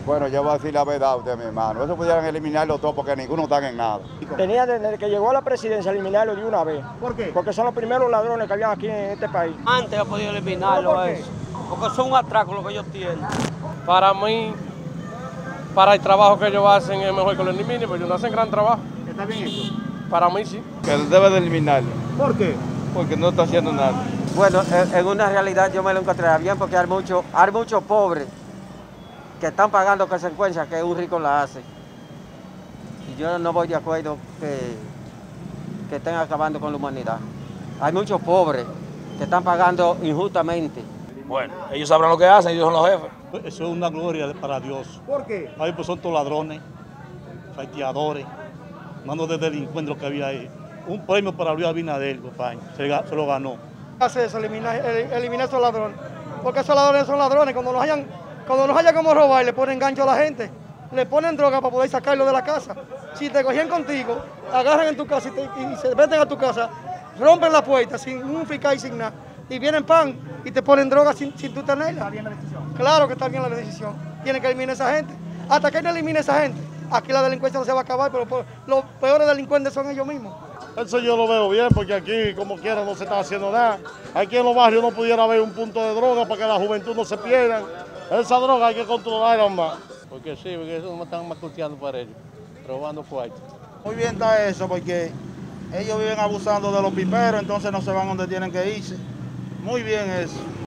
Bueno, yo voy a decir la verdad a usted, mi hermano. Eso pudieran eliminarlo todo porque ninguno está en nada. Tenía desde que llegó a la presidencia eliminarlo de una vez. ¿Por qué? Porque son los primeros ladrones que habían aquí en este país. Antes ha podido eliminarlo ¿Por qué? eso. Porque son un atraco lo que ellos tienen. Para mí, para el trabajo que ellos hacen es mejor que lo eliminen, porque ellos no hacen gran trabajo. ¿Está bien hecho? Para mí sí. Que debe de eliminarlo, ¿Por qué? porque no está haciendo nada. Bueno, en una realidad yo me lo encontraría bien porque hay muchos pobres que están pagando consecuencias que un rico la hace. Y yo no voy de acuerdo que estén acabando con la humanidad. Hay muchos pobres que están pagando injustamente. Bueno, ellos sabrán lo que hacen, ellos son los jefes. Eso es una gloria para Dios. ¿Por qué? Ahí pues son todos ladrones, salteadores, manos de delincuentes que había ahí. Un premio para Luis Abinader, compañero, se lo ganó. Hace eso, eliminar esos ladrones. Porque esos ladrones son ladrones. Cuando no haya como robar, le ponen gancho a la gente. Le ponen droga para poder sacarlo de la casa. Si te cogían contigo, agarran en tu casa y se meten a tu casa, rompen la puerta sin un fiscal y sin nada. Y vienen pan y te ponen droga sin tú tenerla. ¿Está bien la decisión? Claro que está bien la decisión. Tienen que eliminar a esa gente. Hasta que no elimine a esa gente, aquí la delincuencia no se va a acabar, pero los peores delincuentes son ellos mismos. Eso yo lo veo bien porque aquí, como quiera, no se está haciendo nada. Aquí en los barrios no pudiera haber un punto de droga para que la juventud no se pierda. Esa droga hay que controlarla más. Porque sí, porque eso no están macuteando para ellos, robando cuartos. Muy bien está eso, porque ellos viven abusando de los piperos, entonces no se van donde tienen que irse. Muy bien eso.